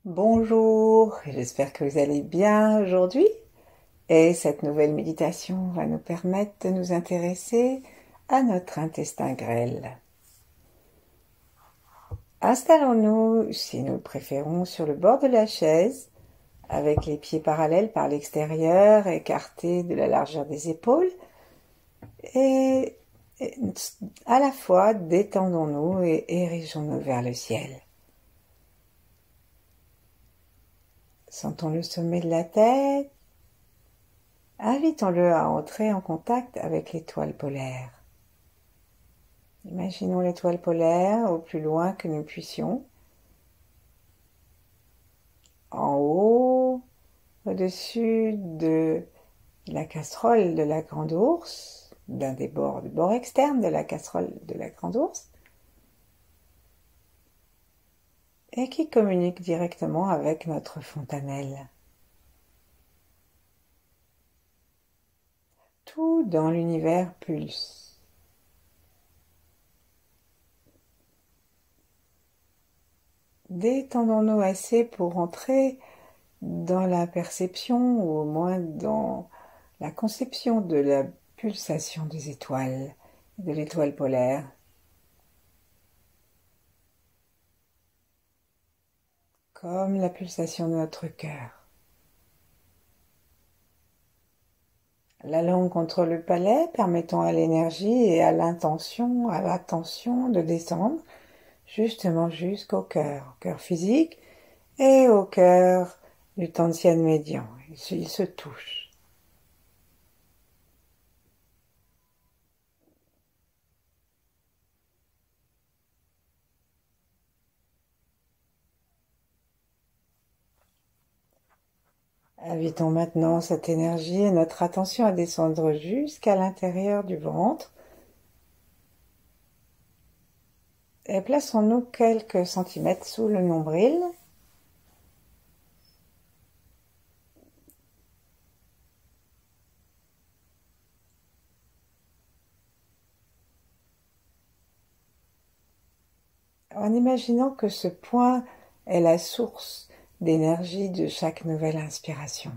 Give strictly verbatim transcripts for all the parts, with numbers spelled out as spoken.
Bonjour, j'espère que vous allez bien aujourd'hui. Et cette nouvelle méditation va nous permettre de nous intéresser à notre intestin grêle. Installons-nous, si nous le préférons, sur le bord de la chaise, avec les pieds parallèles par l'extérieur, écartés de la largeur des épaules. Et à la fois, détendons-nous et érigeons-nous vers le ciel. Sentons le sommet de la tête. Invitons-le à entrer en contact avec l'étoile polaire. Imaginons l'étoile polaire au plus loin que nous puissions. En haut, au-dessus de la casserole de la grande ours, d'un des bords, du bord externe de la casserole de la grande ours, et qui communique directement avec notre fontanelle. Tout dans l'univers pulse. Détendons-nous assez pour entrer dans la perception, ou au moins dans la conception de la pulsation des étoiles, de l'étoile polaire. Comme la pulsation de notre cœur. La langue contre le palais, permettant à l'énergie et à l'intention, à l'attention de descendre justement jusqu'au cœur, au cœur physique et au cœur du Tantien médian. Ils se touchent. Invitons maintenant cette énergie et notre attention à descendre jusqu'à l'intérieur du ventre. Et plaçons-nous quelques centimètres sous le nombril. En imaginant que ce point est la source d'énergie de chaque nouvelle inspiration.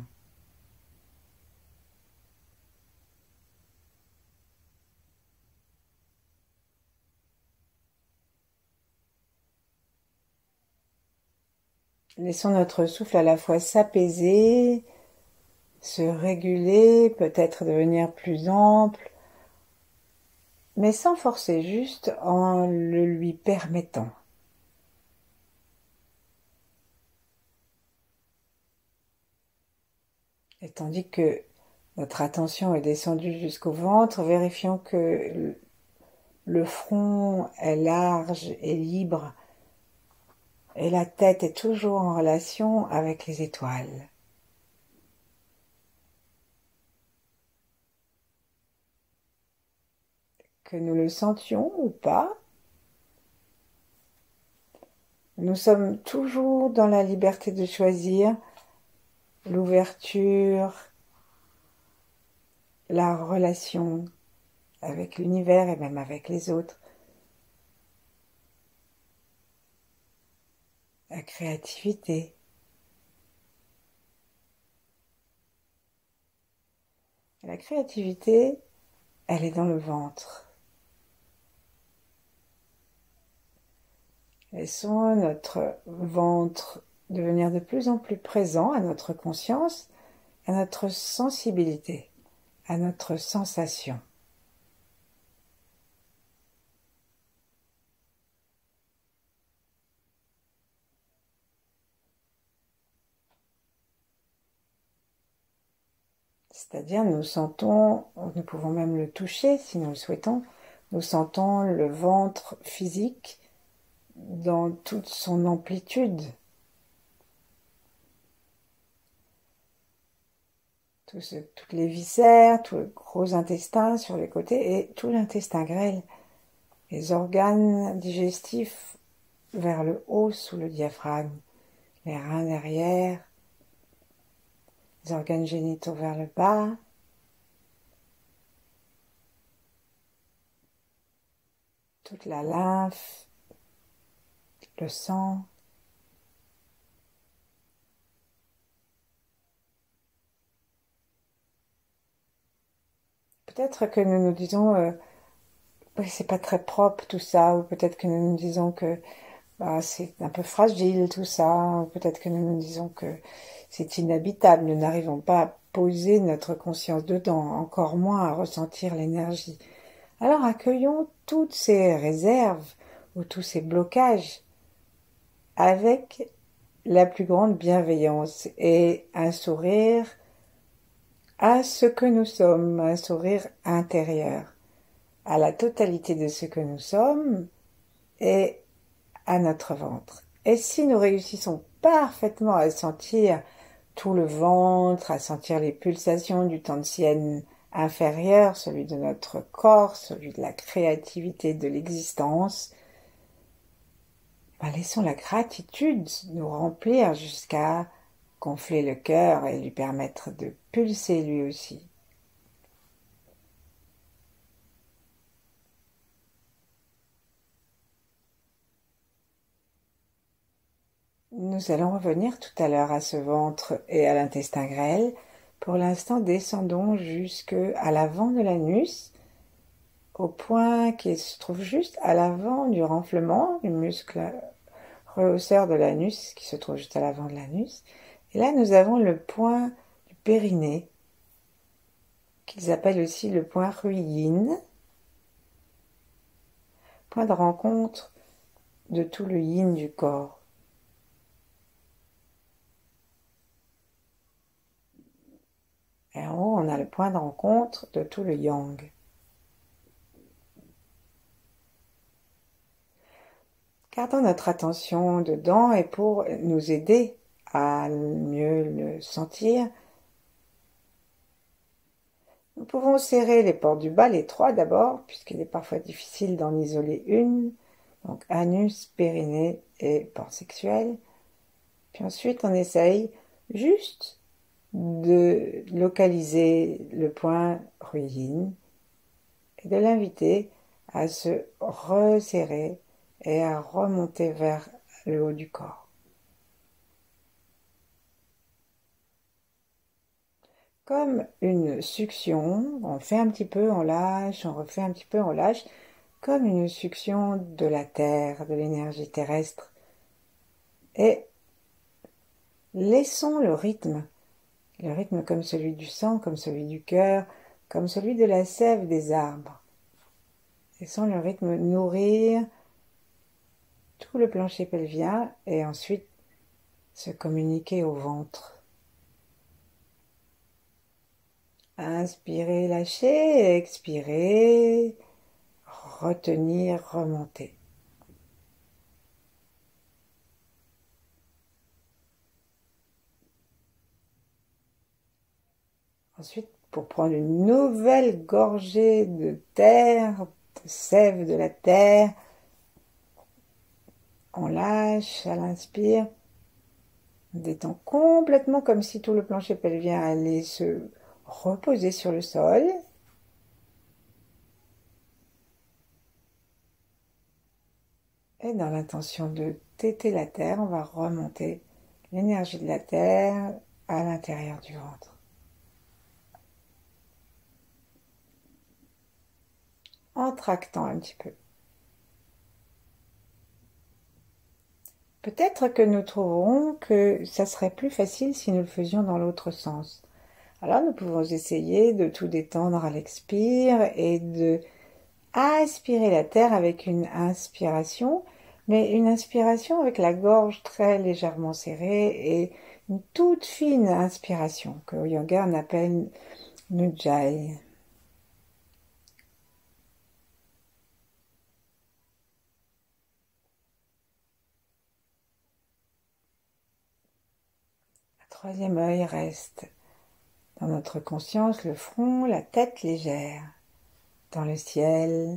Laissons notre souffle à la fois s'apaiser, se réguler, peut-être devenir plus ample, mais sans forcer, juste en le lui permettant. Et tandis que notre attention est descendue jusqu'au ventre, vérifions que le front est large et libre et la tête est toujours en relation avec les étoiles. Que nous le sentions ou pas, nous sommes toujours dans la liberté de choisir l'ouverture, la relation avec l'univers et même avec les autres, la créativité. La créativité, elle est dans le ventre. Laissons notre ventre devenir de plus en plus présent à notre conscience, à notre sensibilité, à notre sensation. C'est-à-dire, nous sentons, nous pouvons même le toucher si nous le souhaitons, nous sentons le ventre physique dans toute son amplitude. Tout ce, toutes les viscères, tout le gros intestin sur les côtés et tout l'intestin grêle. Les organes digestifs vers le haut sous le diaphragme, les reins derrière, les organes génitaux vers le bas, toute la lymphe, le sang, Peut-être que nous nous disons, euh, oui, c'est pas très propre tout ça, ou peut-être que nous nous disons que bah, c'est un peu fragile tout ça, ou peut-être que nous nous disons que c'est inhabitable, nous n'arrivons pas à poser notre conscience dedans, encore moins à ressentir l'énergie. Alors accueillons toutes ces réserves ou tous ces blocages avec la plus grande bienveillance et un sourire à ce que nous sommes, un sourire intérieur, à la totalité de ce que nous sommes et à notre ventre. Et si nous réussissons parfaitement à sentir tout le ventre, à sentir les pulsations du tantième inférieur, celui de notre corps, celui de la créativité de l'existence, ben laissons la gratitude nous remplir jusqu'à gonfler le cœur et lui permettre de pulser lui aussi. Nous allons revenir tout à l'heure à ce ventre et à l'intestin grêle. Pour l'instant, descendons jusque à l'avant de l'anus, au point qui se trouve juste à l'avant du renflement, du muscle rehausseur de l'anus, qui se trouve juste à l'avant de l'anus. Et là, nous avons le point du périnée, qu'ils appellent aussi le point Ruyi-yin, point de rencontre de tout le yin du corps. Et en haut, on a le point de rencontre de tout le yang. Gardons notre attention dedans et pour nous aider à mieux le sentir, nous pouvons serrer les portes du bas, les trois d'abord, puisqu'il est parfois difficile d'en isoler une. Donc anus, périnée et porte sexuelle. Puis ensuite, on essaye juste de localiser le point Ruyi-yin et de l'inviter à se resserrer et à remonter vers le haut du corps. Comme une succion, on fait un petit peu, on lâche, on refait un petit peu, on lâche, comme une succion de la terre, de l'énergie terrestre. Et laissons le rythme, le rythme comme celui du sang, comme celui du cœur, comme celui de la sève des arbres. Laissons le rythme nourrir tout le plancher pelvien et ensuite se communiquer au ventre. Inspirez, lâchez, expirez, retenir, remonter. Ensuite, pour prendre une nouvelle gorgée de terre, de sève de la terre, on lâche à l'inspire, on détend complètement comme si tout le plancher pelvien allait se reposer sur le sol. Et dans l'intention de téter la terre, on va remonter l'énergie de la terre à l'intérieur du ventre. En tractant un petit peu. Peut-être que nous trouverons que ça serait plus facile si nous le faisions dans l'autre sens. Alors nous pouvons essayer de tout détendre à l'expire et de aspirer la terre avec une inspiration, mais une inspiration avec la gorge très légèrement serrée et une toute fine inspiration que au yoga on appelle Nujjayi. Le troisième œil reste dans notre conscience, le front, la tête légère, dans le ciel.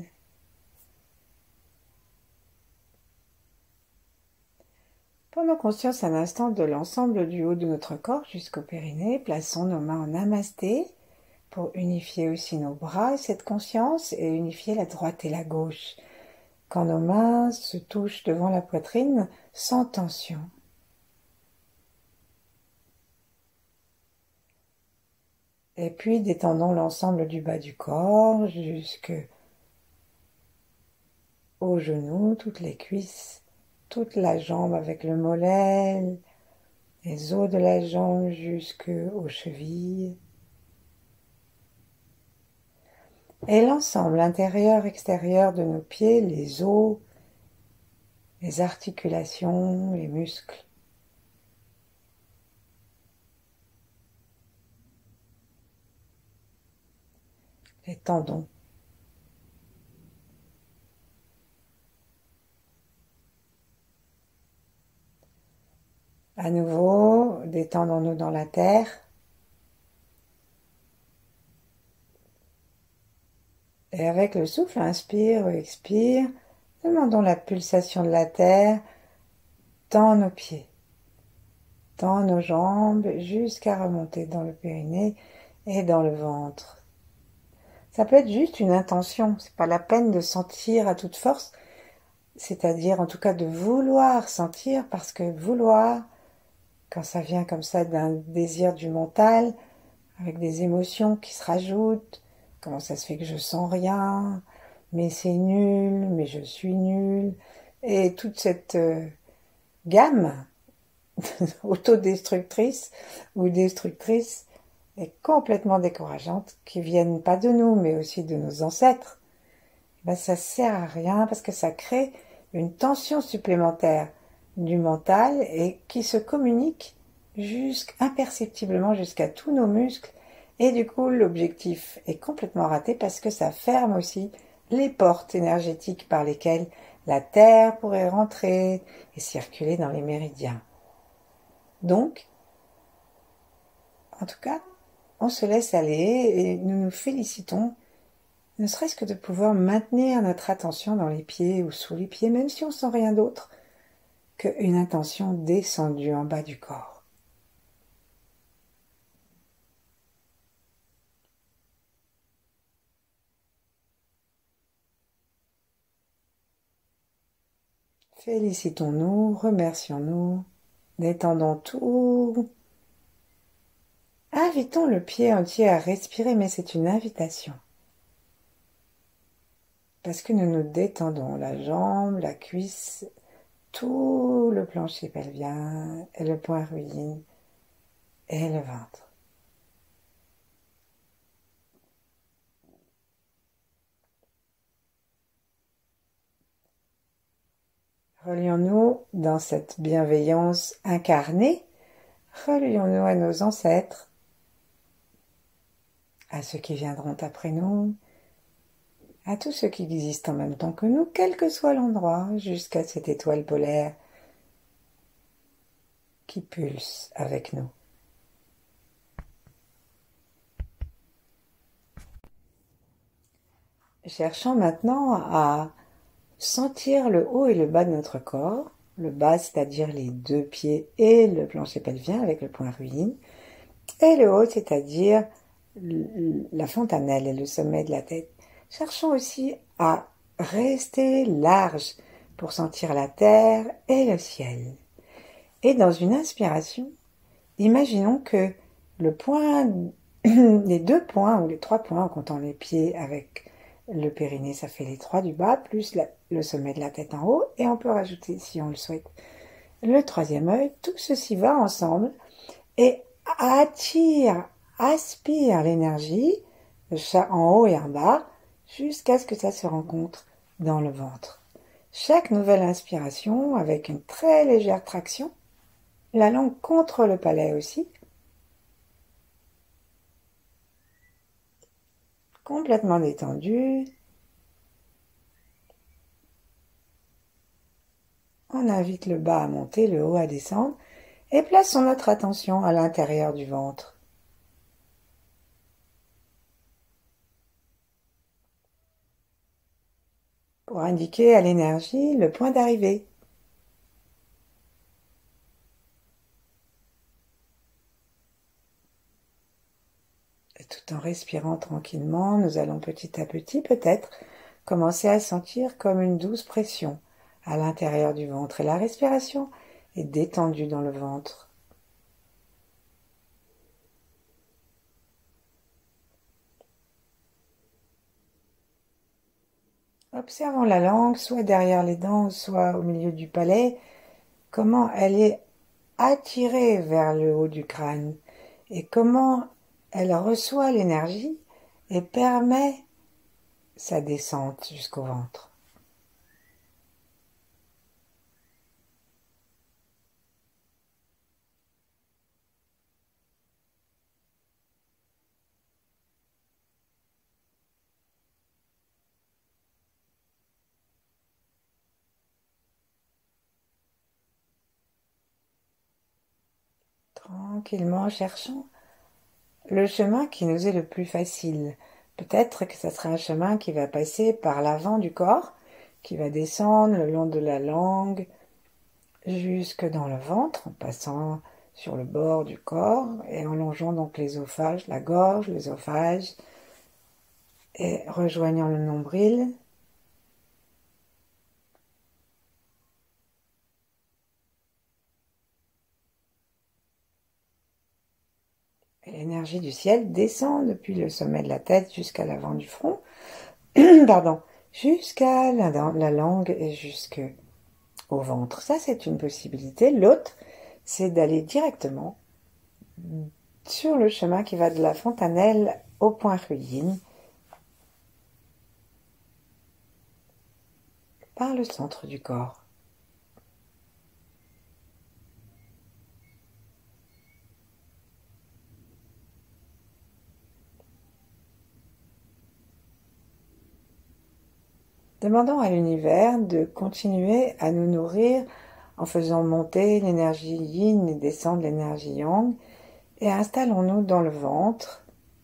Prenons conscience un instant de l'ensemble du haut de notre corps jusqu'au périnée. Plaçons nos mains en namasté pour unifier aussi nos bras, cette conscience, et unifier la droite et la gauche. Quand nos mains se touchent devant la poitrine, sans tension. Et puis détendons l'ensemble du bas du corps jusque aux genoux, toutes les cuisses, toute la jambe avec le mollet, les os de la jambe jusqu'aux chevilles. Et l'ensemble intérieur-extérieur de nos pieds, les os, les articulations, les muscles. Les tendons. À nouveau, détendons-nous dans la terre. Et avec le souffle, inspire ou expire, demandons la pulsation de la terre dans nos pieds, dans nos jambes, jusqu'à remonter dans le périnée et dans le ventre. Ça peut être juste une intention, c'est pas la peine de sentir à toute force, c'est-à-dire en tout cas de vouloir sentir, parce que vouloir, quand ça vient comme ça d'un désir du mental, avec des émotions qui se rajoutent, comment ça se fait que je sens rien, mais c'est nul, mais je suis nul, et toute cette euh, gamme autodestructrice ou destructrice est complètement décourageante, qui viennent pas de nous, mais aussi de nos ancêtres. Ben, ça sert à rien parce que ça crée une tension supplémentaire du mental et qui se communique imperceptiblement jusqu'à tous nos muscles. Et du coup, l'objectif est complètement raté parce que ça ferme aussi les portes énergétiques par lesquelles la Terre pourrait rentrer et circuler dans les méridiens. Donc, en tout cas, on se laisse aller et nous nous félicitons, ne serait-ce que de pouvoir maintenir notre attention dans les pieds ou sous les pieds, même si on sent rien d'autre qu'une intention descendue en bas du corps. Félicitons-nous, remercions-nous, détendons tout. Invitons le pied entier à respirer, mais c'est une invitation. Parce que nous nous détendons la jambe, la cuisse, tout le plancher pelvien, et le point ruine et le ventre. Relions-nous dans cette bienveillance incarnée, relions-nous à nos ancêtres, à ceux qui viendront après nous, à tous ceux qui existent en même temps que nous, quel que soit l'endroit, jusqu'à cette étoile polaire qui pulse avec nous. Cherchons maintenant à sentir le haut et le bas de notre corps, le bas c'est-à-dire les deux pieds et le plancher pelvien avec le point ruine, et le haut c'est-à-dire la fontanelle et le sommet de la tête. Cherchons aussi à rester large pour sentir la terre et le ciel. Et dans une inspiration, imaginons que le point, les deux points ou les trois points en comptant les pieds avec le périnée, ça fait les trois du bas, plus la, le sommet de la tête en haut, et on peut rajouter, si on le souhaite, le troisième œil. Tout ceci va ensemble et attire, aspire l'énergie en haut et en bas, jusqu'à ce que ça se rencontre dans le ventre. Chaque nouvelle inspiration, avec une très légère traction, la langue contre le palais aussi, complètement détendue. On invite le bas à monter, le haut à descendre, et plaçons notre attention à l'intérieur du ventre. Pour indiquer à l'énergie le point d'arrivée. Et tout en respirant tranquillement, nous allons petit à petit peut-être commencer à sentir comme une douce pression à l'intérieur du ventre. Et la respiration est détendue dans le ventre. Observons la langue, soit derrière les dents, soit au milieu du palais, comment elle est attirée vers le haut du crâne et comment elle reçoit l'énergie et permet sa descente jusqu'au ventre. Tranquillement, cherchons le chemin qui nous est le plus facile. Peut-être que ce sera un chemin qui va passer par l'avant du corps, qui va descendre le long de la langue, jusque dans le ventre, en passant sur le bord du corps et en longeant donc l'ésophage, la gorge, l'ésophage, et rejoignant le nombril. Et l'énergie du ciel descend depuis le sommet de la tête jusqu'à l'avant du front, pardon, jusqu'à la, la langue et jusque au ventre. Ça, c'est une possibilité. L'autre, c'est d'aller directement sur le chemin qui va de la fontanelle au point Ruyin, par le centre du corps. Demandons à l'univers de continuer à nous nourrir en faisant monter l'énergie yin et descendre l'énergie yang, et installons-nous dans le ventre.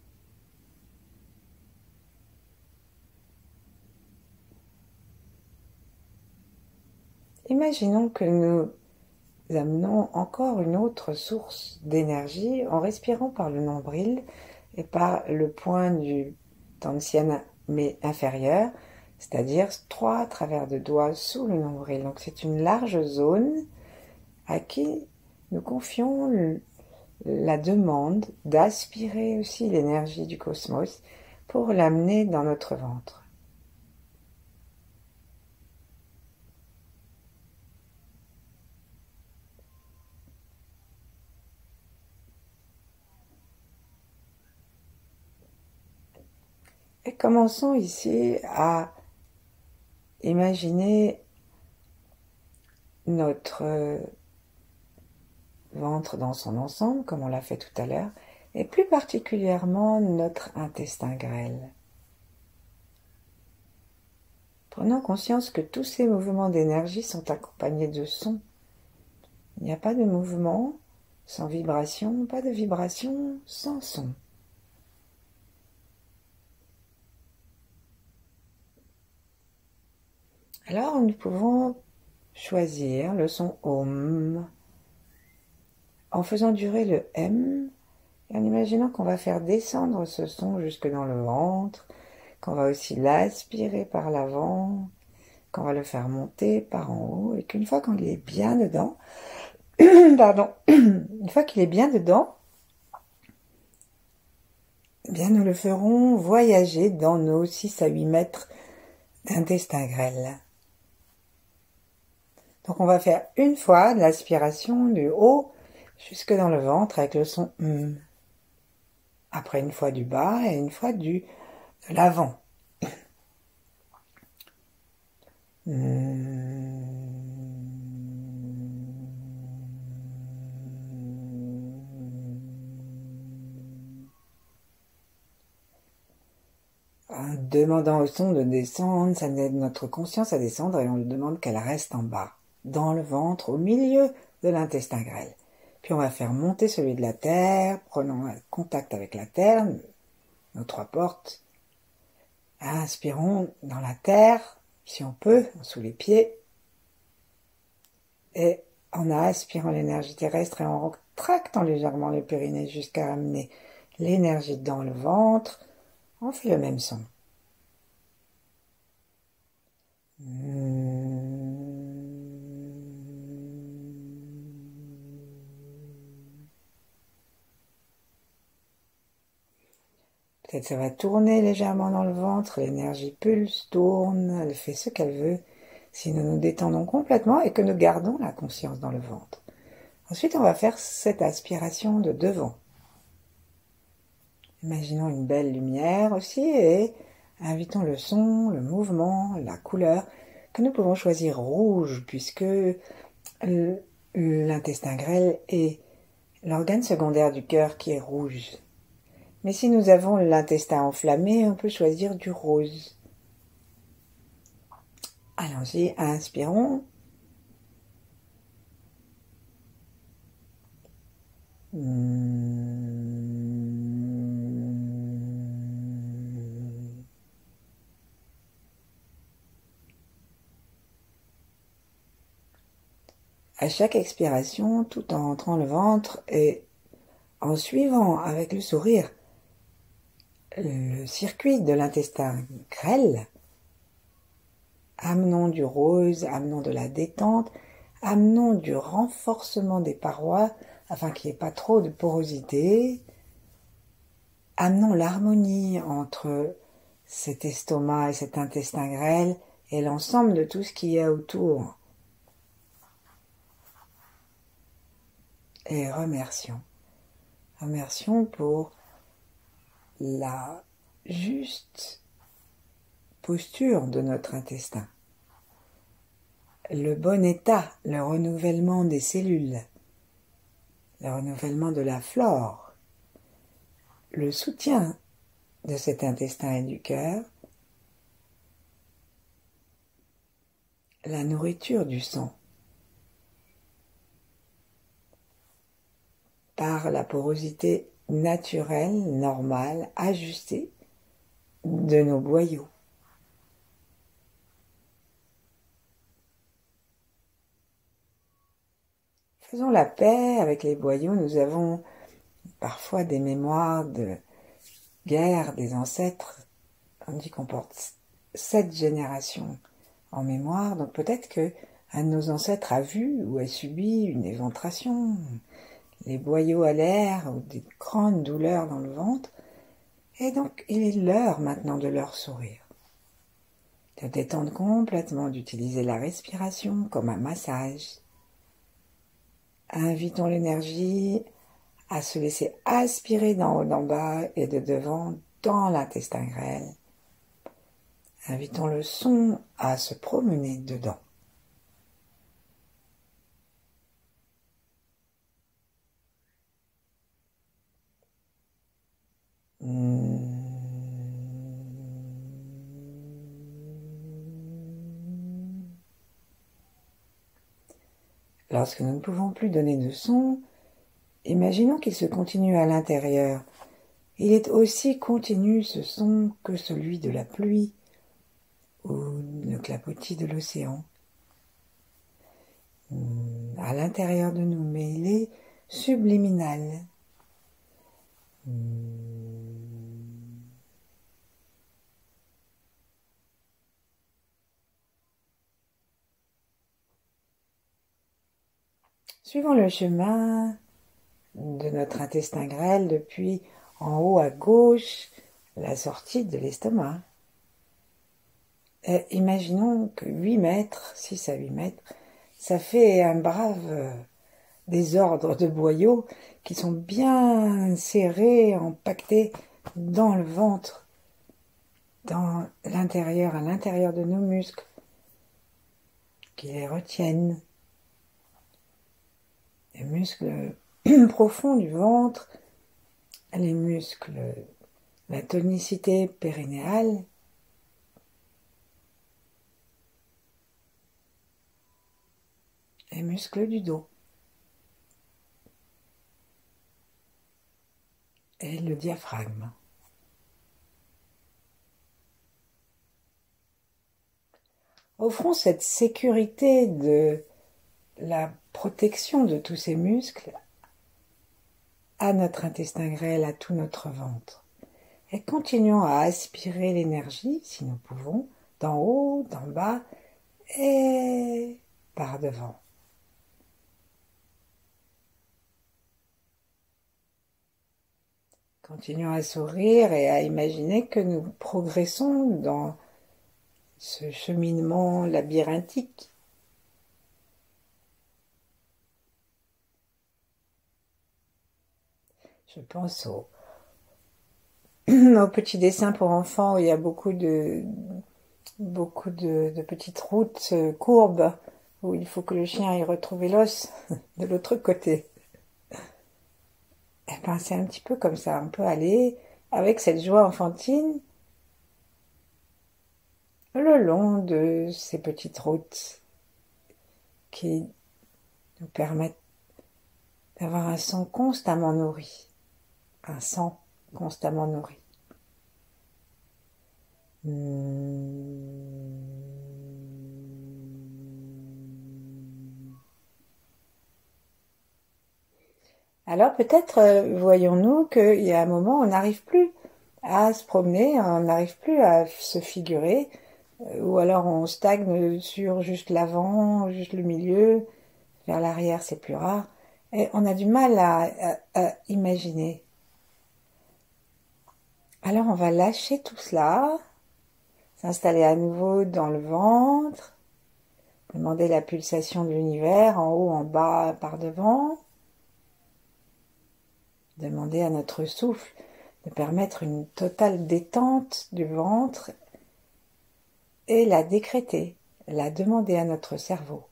Imaginons que nous amenons encore une autre source d'énergie en respirant par le nombril et par le point du Tansian mais inférieur, c'est-à-dire trois travers de doigts sous le nombril. Donc c'est une large zone à qui nous confions le, la demande d'aspirer aussi l'énergie du cosmos pour l'amener dans notre ventre. Et commençons ici à imaginer notre ventre dans son ensemble, comme on l'a fait tout à l'heure, et plus particulièrement notre intestin grêle. Prenons conscience que tous ces mouvements d'énergie sont accompagnés de sons. Il n'y a pas de mouvement sans vibration, pas de vibration sans son. Alors nous pouvons choisir le son Om en faisant durer le M et en imaginant qu'on va faire descendre ce son jusque dans le ventre, qu'on va aussi l'aspirer par l'avant, qu'on va le faire monter par en haut et qu'une fois qu'il est bien dedans, pardon, une fois qu'il est bien dedans, eh bien nous le ferons voyager dans nos six à huit mètres d'intestin grêle. Donc on va faire une fois de l'aspiration du haut jusque dans le ventre avec le son M. Après une fois du bas et une fois du de l'avant. En demandant au son de descendre, ça aide notre conscience à descendre et on lui demande qu'elle reste en bas, dans le ventre, au milieu de l'intestin grêle. Puis on va faire monter celui de la terre, prenons contact avec la terre, nos trois portes. Inspirons dans la terre, si on peut, sous les pieds. Et en aspirant l'énergie terrestre et en tractant légèrement le périnée jusqu'à amener l'énergie dans le ventre, on fait le même son. Peut-être ça va tourner légèrement dans le ventre, l'énergie pulse, tourne, elle fait ce qu'elle veut, si nous nous détendons complètement et que nous gardons la conscience dans le ventre. Ensuite, on va faire cette aspiration de devant. Imaginons une belle lumière aussi et invitons le son, le mouvement, la couleur, que nous pouvons choisir rouge puisque l'intestin grêle est l'organe secondaire du cœur qui est rouge. Mais si nous avons l'intestin enflammé, on peut choisir du rose. Allons-y, inspirons. À chaque expiration, tout en rentrant le ventre et en suivant avec le sourire le circuit de l'intestin grêle, amenons du rose, amenons de la détente, amenons du renforcement des parois afin qu'il n'y ait pas trop de porosité, amenons l'harmonie entre cet estomac et cet intestin grêle et l'ensemble de tout ce qu'il y a autour. Et remercions. Remercions pour la juste posture de notre intestin, le bon état, le renouvellement des cellules, le renouvellement de la flore, le soutien de cet intestin et du cœur, la nourriture du sang par la porosité naturelle, normale, ajustée de nos boyaux. Faisons la paix avec les boyaux. Nous avons parfois des mémoires de guerre des ancêtres. On dit qu'on porte sept générations en mémoire, donc peut-être que un de nos ancêtres a vu ou a subi une éventration, les boyaux à l'air ou des grandes douleurs dans le ventre, et donc il est l'heure maintenant de leur sourire, de détendre complètement, d'utiliser la respiration comme un massage. Invitons l'énergie à se laisser aspirer d'en haut, d'en bas et de devant dans l'intestin grêle. Invitons le son à se promener dedans. Lorsque nous ne pouvons plus donner de son, imaginons qu'il se continue à l'intérieur. Il est aussi continu ce son que celui de la pluie ou le clapotis de l'océan. À l'intérieur de nous, mais il est subliminal. Suivons le chemin de notre intestin grêle depuis en haut à gauche la sortie de l'estomac. Et imaginons que huit mètres, six à huit mètres, ça fait un brave désordre de boyaux qui sont bien serrés, empaquetés dans le ventre, dans l'intérieur, à l'intérieur de nos muscles, qui les retiennent. Les muscles profonds du ventre, les muscles, la tonicité périnéale, les muscles du dos et le diaphragme. Offrons cette sécurité de la protection de tous ces muscles à notre intestin grêle, à tout notre ventre. Et continuons à aspirer l'énergie, si nous pouvons, d'en haut, d'en bas et par devant. Continuons à sourire et à imaginer que nous progressons dans ce cheminement labyrinthique. Je pense au, au petit dessin pour enfants où il y a beaucoup de, beaucoup de, de petites routes euh, courbes où il faut que le chien aille retrouver l'os de l'autre côté. Eh ben, c'est un petit peu comme ça. On peut aller avec cette joie enfantine le long de ces petites routes qui nous permettent d'avoir un sang constamment nourri. Un sang constamment nourri. Alors peut-être euh, voyons-nous qu'il y a un moment où on n'arrive plus à se promener, on n'arrive plus à se figurer, euh, ou alors on stagne sur juste l'avant, juste le milieu, vers l'arrière c'est plus rare, et on a du mal à, à, à imaginer. Alors on va lâcher tout cela, s'installer à nouveau dans le ventre, demander la pulsation de l'univers en haut, en bas, par devant. Demander à notre souffle de permettre une totale détente du ventre et la décréter, la demander à notre cerveau.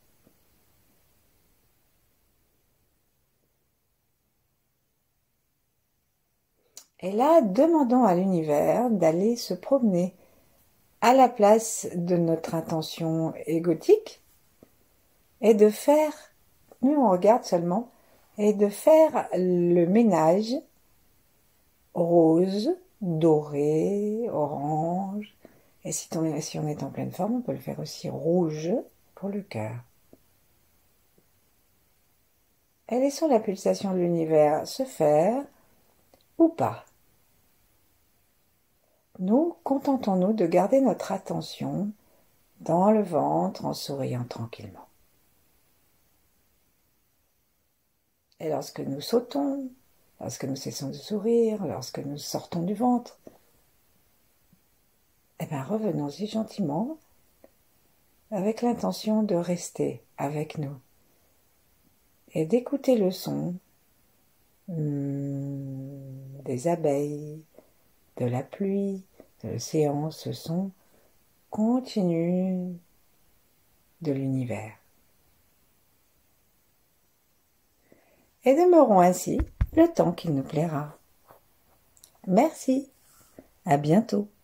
Et là, demandons à l'univers d'aller se promener à la place de notre intention égotique et de faire, nous on regarde seulement, et de faire le ménage rose, doré, orange. Et si on, est, si on est en pleine forme, on peut le faire aussi rouge pour le cœur. Et laissons la pulsation de l'univers se faire ou pas. Nous contentons-nous de garder notre attention dans le ventre en souriant tranquillement. Et lorsque nous sautons, lorsque nous cessons de sourire, lorsque nous sortons du ventre, eh bien revenons-y gentiment avec l'intention de rester avec nous et d'écouter le son hmm, des abeilles, de la pluie, de l'océan, ce son continu de l'univers. Et demeurons ainsi le temps qu'il nous plaira. Merci, à bientôt.